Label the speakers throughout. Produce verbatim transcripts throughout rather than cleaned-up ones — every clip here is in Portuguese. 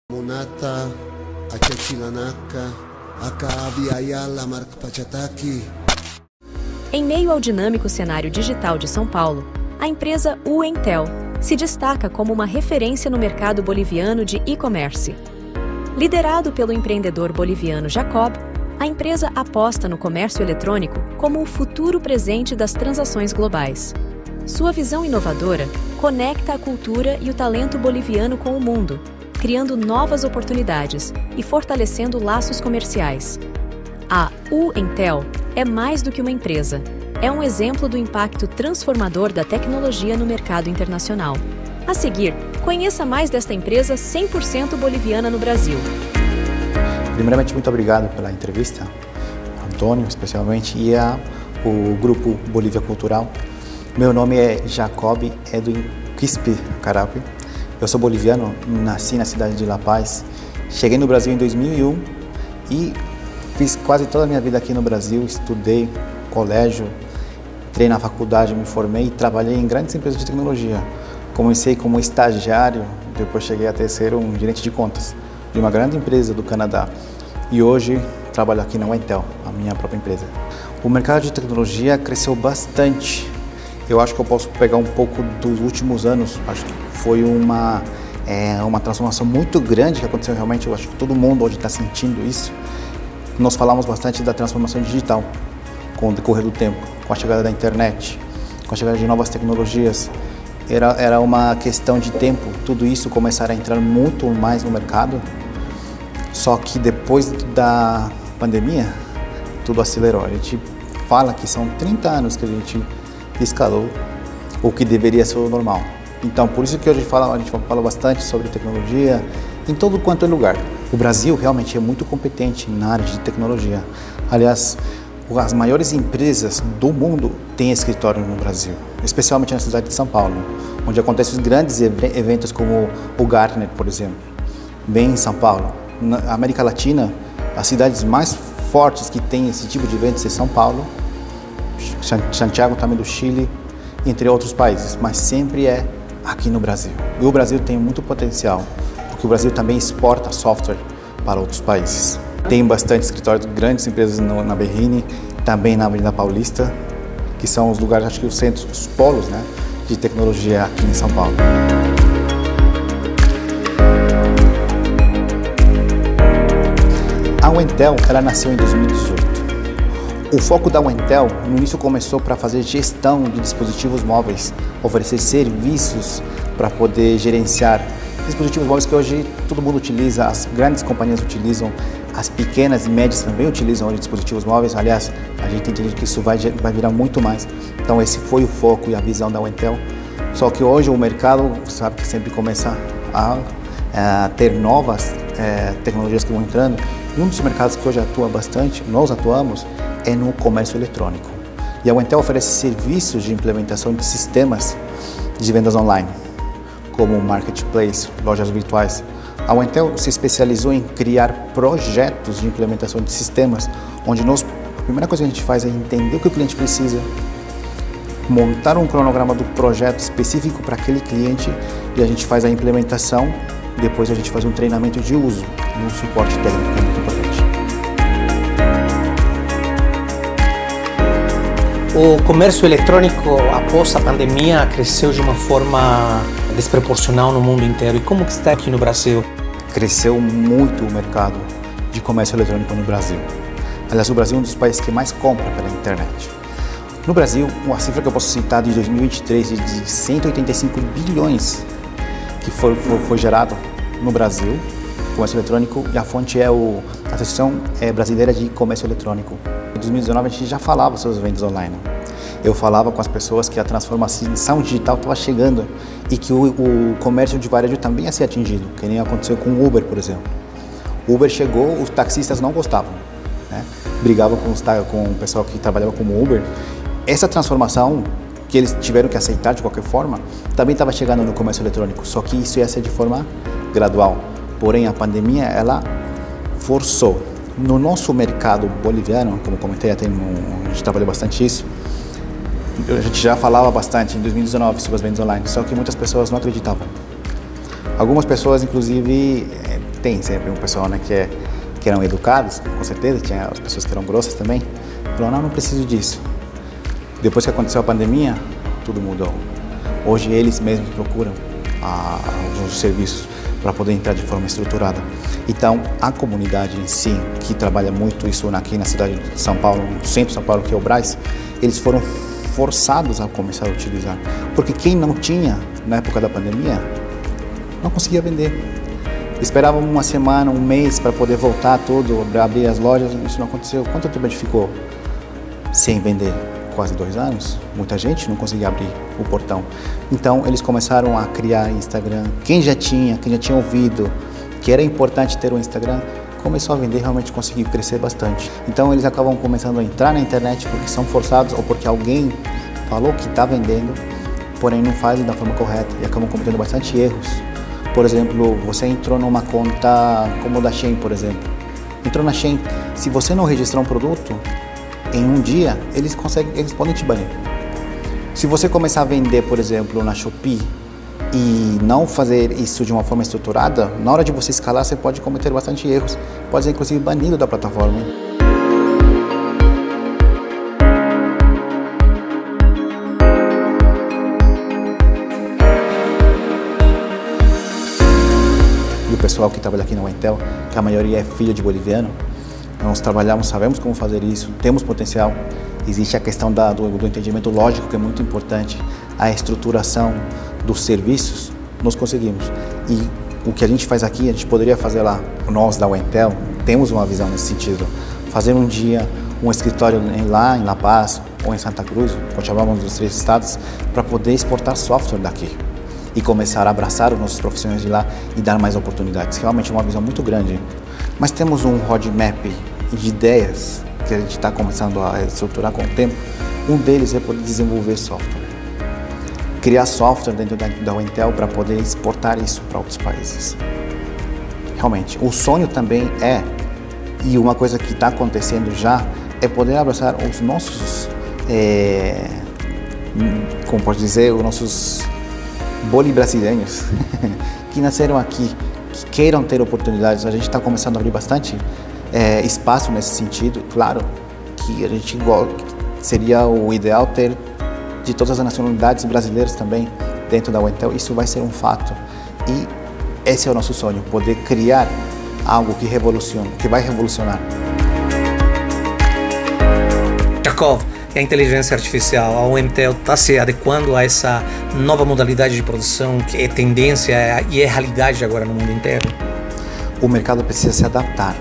Speaker 1: Monata, Achachilanaka, Akaaviayala Markpachataki.
Speaker 2: Em meio ao dinâmico cenário digital de São Paulo, a empresa UEntel se destaca como uma referência no mercado boliviano de e-commerce. Liderado pelo empreendedor boliviano Jacob, a empresa aposta no comércio eletrônico como o futuro presente das transações globais. Sua visão inovadora conecta a cultura e o talento boliviano com o mundo, criando novas oportunidades e fortalecendo laços comerciais. A UEntel é mais do que uma empresa. É um exemplo do impacto transformador da tecnologia no mercado internacional. A seguir, conheça mais desta empresa cem por cento boliviana no Brasil.
Speaker 3: Primeiramente, muito obrigado pela entrevista, Antônio, especialmente, e a, o Grupo Bolívia Cultural. Meu nome é Jacob Edwin Quispe Carapi. Eu sou boliviano, nasci na cidade de La Paz. Cheguei no Brasil em dois mil e um e fiz quase toda a minha vida aqui no Brasil. Estudei colégio, entrei na faculdade, me formei e trabalhei em grandes empresas de tecnologia. Comecei como estagiário, depois cheguei até ser um gerente de contas de uma grande empresa do Canadá. E hoje trabalho aqui na UEntel, a minha própria empresa. O mercado de tecnologia cresceu bastante. Eu acho que eu posso pegar um pouco dos últimos anos. Acho que foi uma, é, uma transformação muito grande que aconteceu realmente. Eu acho que todo mundo hoje está sentindo isso. Nós falamos bastante da transformação digital com o decorrer do tempo, com a chegada da internet, com a chegada de novas tecnologias. Era, era uma questão de tempo, tudo isso começar a entrar muito mais no mercado. Só que depois da pandemia, tudo acelerou. A gente fala que são trinta anos que a gente escalou o que deveria ser o normal. Então, por isso que hoje fala, a gente fala bastante sobre tecnologia em todo quanto é lugar. O Brasil realmente é muito competente na área de tecnologia. Aliás, as maiores empresas do mundo têm escritório no Brasil, especialmente na cidade de São Paulo, onde acontecem os grandes eventos como o Gartner, por exemplo. Bem em São Paulo. Na América Latina, as cidades mais fortes que têm esse tipo de eventos é São Paulo, Santiago também do Chile, entre outros países, mas sempre é aqui no Brasil. E o Brasil tem muito potencial, porque o Brasil também exporta software para outros países. Tem bastante escritórios de grandes empresas no, na Berrini, também na Avenida Paulista, que são os lugares, acho que os centros, os polos, né, de tecnologia aqui em São Paulo. A UEntel, ela nasceu em dois mil e dezoito. O foco da UEntel, no início, começou para fazer gestão de dispositivos móveis, oferecer serviços para poder gerenciar dispositivos móveis que hoje todo mundo utiliza, as grandes companhias utilizam, as pequenas e médias também utilizam hoje dispositivos móveis. Aliás, a gente entende que isso vai, vai virar muito mais. Então esse foi o foco e a visão da UEntel. Só que hoje o mercado, sabe que sempre começa a, a ter novas é, tecnologias que vão entrando. E um dos mercados que hoje atua bastante, nós atuamos, é no comércio eletrônico. E a UEntel oferece serviços de implementação de sistemas de vendas online, como marketplace, lojas virtuais. A UEntel se especializou em criar projetos de implementação de sistemas, onde nós, a primeira coisa que a gente faz é entender o que o cliente precisa, montar um cronograma do projeto específico para aquele cliente e a gente faz a implementação, depois a gente faz um treinamento de uso, um suporte técnico, que é muito importante.
Speaker 4: O comércio eletrônico, após a pandemia, cresceu de uma forma desproporcional no mundo inteiro. E como que está aqui no Brasil?
Speaker 3: Cresceu muito o mercado de comércio eletrônico no Brasil. Aliás, o Brasil é um dos países que mais compra pela internet. No Brasil, uma cifra que eu posso citar de dois mil e vinte e três, de cento e oitenta e cinco bilhões que foi, foi, foi gerado no Brasil, comércio eletrônico, e a fonte é o, a Associação Brasileira de Comércio Eletrônico. Em dois mil e dezenove a gente já falava sobre as vendas online. Eu falava com as pessoas que a transformação digital estava chegando e que o, o comércio de varejo também ia ser atingido, que nem aconteceu com o Uber, por exemplo. O Uber chegou, os taxistas não gostavam, né? Brigavam com, os, com o pessoal que trabalhava como Uber. Essa transformação que eles tiveram que aceitar de qualquer forma, também estava chegando no comércio eletrônico, só que isso ia ser de forma gradual. Porém, a pandemia, ela forçou. No nosso mercado boliviano, como comentei, até no, a gente trabalhou bastante isso, a gente já falava bastante em dois mil e dezenove sobre as vendas online, só que muitas pessoas não acreditavam. Algumas pessoas, inclusive, tem sempre um pessoal, né, que, é, que eram educados, com certeza, tinha as pessoas que eram grossas também. Falou, não, não preciso disso. Depois que aconteceu a pandemia, tudo mudou. Hoje eles mesmos procuram ah, os serviços para poder entrar de forma estruturada. Então, a comunidade em si, que trabalha muito isso aqui na cidade de São Paulo, no centro de São Paulo, que é o Brás, eles foram forçados a começar a utilizar. Porque quem não tinha, na época da pandemia, não conseguia vender. Esperava uma semana, um mês para poder voltar tudo, para abrir as lojas, isso não aconteceu. Quanto tempo a gente ficou sem vender? Quase dois anos. Muita gente não conseguia abrir o portão. Então, eles começaram a criar Instagram. Quem já tinha, quem já tinha ouvido que era importante ter um Instagram, começou a vender e realmente conseguiu crescer bastante. Então, eles acabam começando a entrar na internet porque são forçados ou porque alguém falou que está vendendo, porém não fazem da forma correta e acabam cometendo bastante erros. Por exemplo, você entrou numa conta como da Shein, por exemplo. Entrou na Shein, se você não registrar um produto, em um dia, eles, conseguem, eles podem te banir. Se você começar a vender, por exemplo, na Shopee e não fazer isso de uma forma estruturada, na hora de você escalar, você pode cometer bastante erros. Pode ser, inclusive, banido da plataforma. E o pessoal que trabalha aqui na Uentel, que a maioria é filho de boliviano, nós trabalhamos, sabemos como fazer isso, temos potencial. Existe a questão da, do, do entendimento lógico, que é muito importante, a estruturação dos serviços, nós conseguimos. E o que a gente faz aqui, a gente poderia fazer lá. Nós da Uentel temos uma visão nesse sentido. Fazer um dia um escritório lá em La Paz ou em Santa Cruz, continuamos nos três estados, para poder exportar software daqui e começar a abraçar os nossos profissionais de lá e dar mais oportunidades. Realmente é uma visão muito grande. Mas temos um roadmap de ideias que a gente está começando a estruturar com o tempo. Um deles é poder desenvolver software. Criar software dentro da, da Uentel para poder exportar isso para outros países. Realmente, o sonho também é, e uma coisa que está acontecendo já, é poder abraçar os nossos, é, como pode dizer, os nossos bolibrasileiros que nasceram aqui, que queiram ter oportunidades. A gente está começando a abrir bastante é, espaço nesse sentido. Claro que a gente seria o ideal ter de todas as nacionalidades brasileiras também dentro da Uentel. Isso vai ser um fato e esse é o nosso sonho, poder criar algo que revolucione, que vai revolucionar.
Speaker 4: Jacob, e a inteligência artificial, a Uentel está se adequando a essa nova modalidade de produção que é tendência e é realidade agora no mundo inteiro?
Speaker 3: O mercado precisa se adaptar.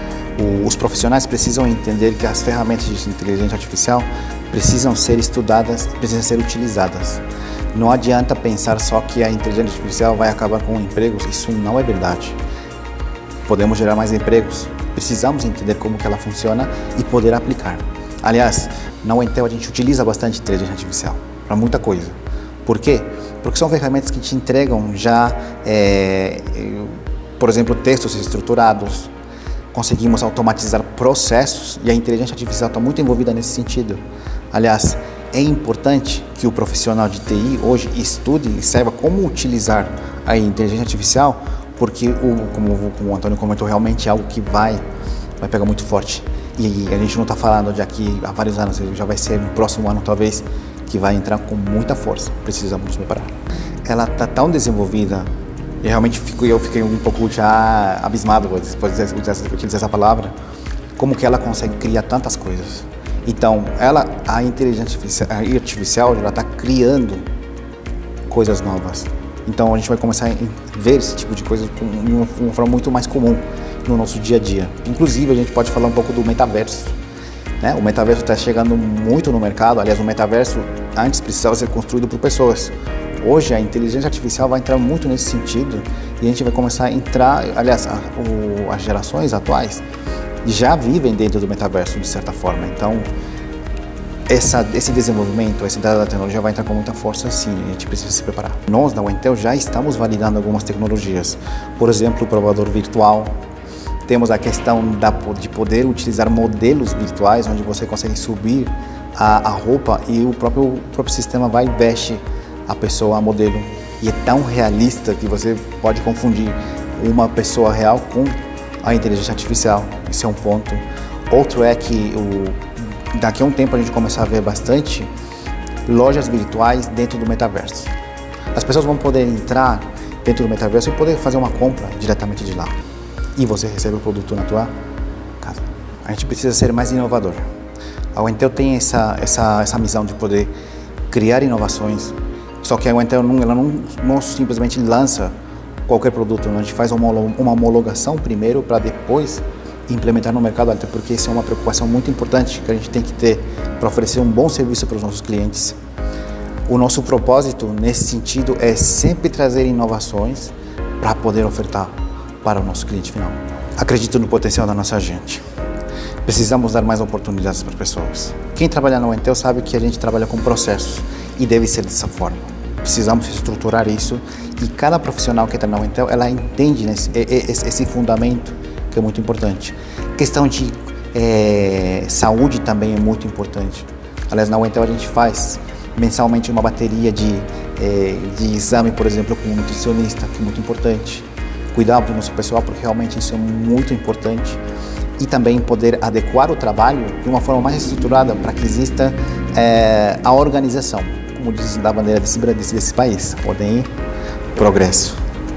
Speaker 3: Os profissionais precisam entender que as ferramentas de inteligência artificial precisam ser estudadas, precisam ser utilizadas. Não adianta pensar só que a inteligência artificial vai acabar com empregos, isso não é verdade. Podemos gerar mais empregos, precisamos entender como que ela funciona e poder aplicar. Aliás, na Uentel a gente utiliza bastante inteligência artificial para muita coisa. Por quê? Porque são ferramentas que te entregam já, é, por exemplo, textos estruturados. Conseguimos automatizar processos e a inteligência artificial está muito envolvida nesse sentido. Aliás, é importante que o profissional de T I hoje estude e saiba como utilizar a inteligência artificial, porque, o, como, como o Antônio comentou, realmente é algo que vai, vai pegar muito forte. E a gente não está falando de aqui há vários anos, já vai ser no próximo ano talvez, que vai entrar com muita força. Precisamos nos preparar. Ela está tão desenvolvida, e realmente fico, eu fiquei um pouco já abismado, depois de utilizar essa palavra, como que ela consegue criar tantas coisas. Então, ela, a inteligência artificial está criando coisas novas. Então, a gente vai começar a ver esse tipo de coisa de uma, uma forma muito mais comum no nosso dia a dia. Inclusive, a gente pode falar um pouco do metaverso. Né? O metaverso está chegando muito no mercado. Aliás, o metaverso antes precisava ser construído por pessoas. Hoje, a inteligência artificial vai entrar muito nesse sentido e a gente vai começar a entrar, aliás, a, o, as gerações atuais já vivem dentro do metaverso de certa forma. Então, essa, esse desenvolvimento, essa entrada da tecnologia vai entrar com muita força sim, a gente precisa se preparar. Nós, da Uentel, já estamos validando algumas tecnologias. Por exemplo, o provador virtual. Temos a questão da, de poder utilizar modelos virtuais, onde você consegue subir a, a roupa e o próprio, o próprio sistema vai e veste a pessoa, a modelo. E é tão realista que você pode confundir uma pessoa real com a inteligência artificial. Esse é um ponto. Outro é que o, daqui a um tempo a gente começar a ver bastante lojas virtuais dentro do metaverso. As pessoas vão poder entrar dentro do metaverso e poder fazer uma compra diretamente de lá. E você recebe o produto na tua casa. A gente precisa ser mais inovador. A Intel tem essa, essa, essa missão de poder criar inovações, só que a Intel não, ela não, não simplesmente lança qualquer produto, a gente faz uma, uma homologação primeiro para depois implementar no mercado, até porque isso é uma preocupação muito importante que a gente tem que ter para oferecer um bom serviço para os nossos clientes. O nosso propósito nesse sentido é sempre trazer inovações para poder ofertar para o nosso cliente final. Acredito no potencial da nossa gente. Precisamos dar mais oportunidades para as pessoas. Quem trabalha na Intel sabe que a gente trabalha com processos e deve ser dessa forma. Precisamos estruturar isso e cada profissional que está na Intel, ela entende esse, esse fundamento que é muito importante. Questão de é, saúde também é muito importante. Aliás, na Intel a gente faz mensalmente uma bateria de, é, de exame, por exemplo, com um nutricionista, que é muito importante. Cuidar do nosso pessoal, porque realmente isso é muito importante. E também poder adequar o trabalho de uma forma mais estruturada para que exista é, a organização, como diz da bandeira desse, desse, desse país, ordem e progresso.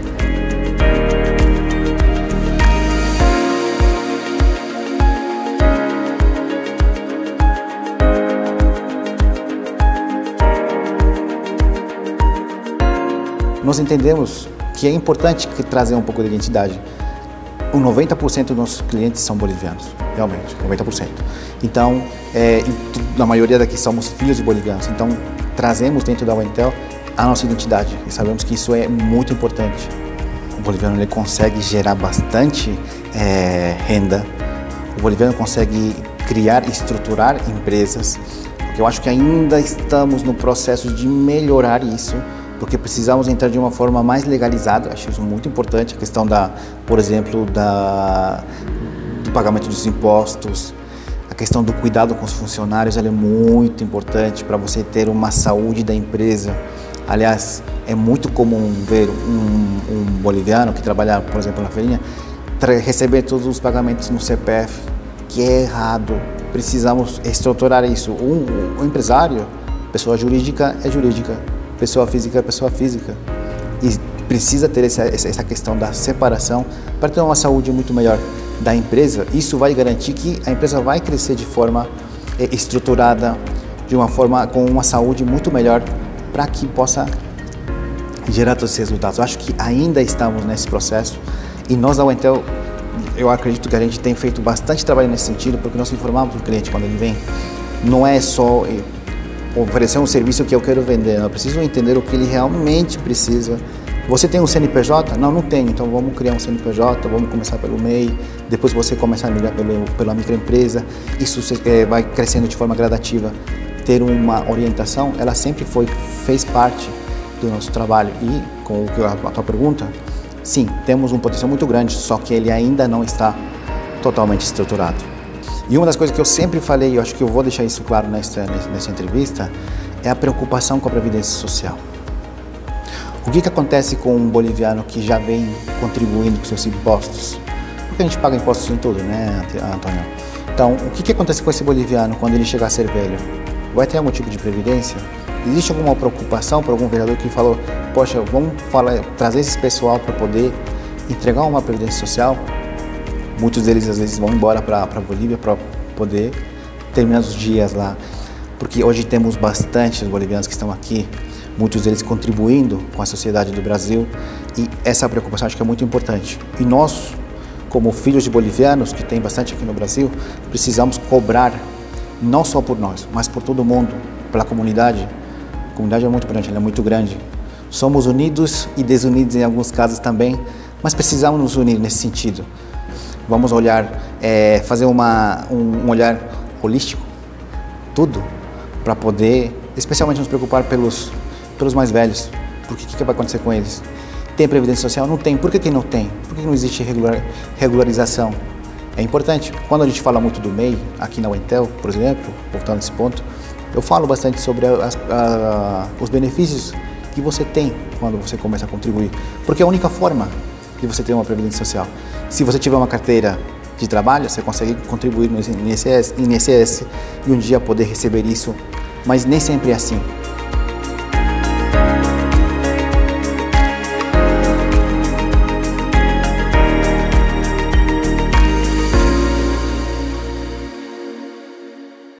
Speaker 3: Nós entendemos que é importante que trazer um pouco de identidade. O noventa por cento dos nossos clientes são bolivianos, realmente, noventa por cento. Então, é, na maioria daqui somos filhos de bolivianos, então trazemos dentro da Intel a nossa identidade e sabemos que isso é muito importante. O boliviano ele consegue gerar bastante é, renda, o boliviano consegue criar e estruturar empresas, porque eu acho que ainda estamos no processo de melhorar isso, porque precisamos entrar de uma forma mais legalizada. Acho isso muito importante, a questão da, por exemplo, da, do pagamento dos impostos, a questão do cuidado com os funcionários, ela é muito importante para você ter uma saúde da empresa. Aliás, é muito comum ver um, um boliviano que trabalha, por exemplo, na feirinha, receber todos os pagamentos no C P F, que é errado. Precisamos estruturar isso. Um, um empresário, pessoa jurídica é jurídica, pessoa física é pessoa física. E precisa ter essa, essa questão da separação para ter uma saúde muito melhor da empresa. Isso vai garantir que a empresa vai crescer de forma é, estruturada, de uma forma com uma saúde muito melhor, para que possa gerar todos esses resultados. Eu acho que ainda estamos nesse processo e nós da Intel, eu acredito que a gente tem feito bastante trabalho nesse sentido, porque nós informamos o cliente quando ele vem. Não é só oferecer um serviço que eu quero vender, eu preciso entender o que ele realmente precisa. Você tem um C N P J? Não, não tenho, então vamos criar um C N P J, vamos começar pelo M E I, depois você começa a migrar pelo, pela microempresa, isso é, vai crescendo de forma gradativa. Ter uma orientação, ela sempre foi, fez parte do nosso trabalho. E com a tua pergunta, sim, temos um potencial muito grande, só que ele ainda não está totalmente estruturado. E uma das coisas que eu sempre falei, eu acho que eu vou deixar isso claro nessa, nessa entrevista, é a preocupação com a Previdência Social. O que, que acontece com um boliviano que já vem contribuindo com seus impostos? Porque a gente paga impostos em tudo, né, Antônio? Então, o que, que acontece com esse boliviano quando ele chegar a ser velho? Vai ter algum tipo de previdência? Existe alguma preocupação por algum vereador que falou, poxa, vamos falar, trazer esse pessoal para poder entregar uma previdência social? Muitos deles às vezes vão embora para a Bolívia para poder terminar os dias lá. Porque hoje temos bastante bolivianos que estão aqui, muitos deles contribuindo com a sociedade do Brasil, e essa preocupação acho que é muito importante. E nós, como filhos de bolivianos, que tem bastante aqui no Brasil, precisamos cobrar não só por nós, mas por todo mundo, pela comunidade. A comunidade é muito grande, ela é muito grande. Somos unidos e desunidos em alguns casos também, mas precisamos nos unir nesse sentido. Vamos olhar, é, fazer uma, um, um olhar holístico, tudo, para poder, especialmente nos preocupar pelos, pelos mais velhos. Porque o que, que vai acontecer com eles? Tem previdência social? Não tem. Por que, que não tem? Por que, que não existe regular, regularização? É importante. Quando a gente fala muito do M E I, aqui na Intel, por exemplo, voltando nesse ponto, eu falo bastante sobre as, a, os benefícios que você tem quando você começa a contribuir. Porque é a única forma de você ter uma previdência social. Se você tiver uma carteira de trabalho, você consegue contribuir no I N S S e um dia poder receber isso, mas nem sempre é assim.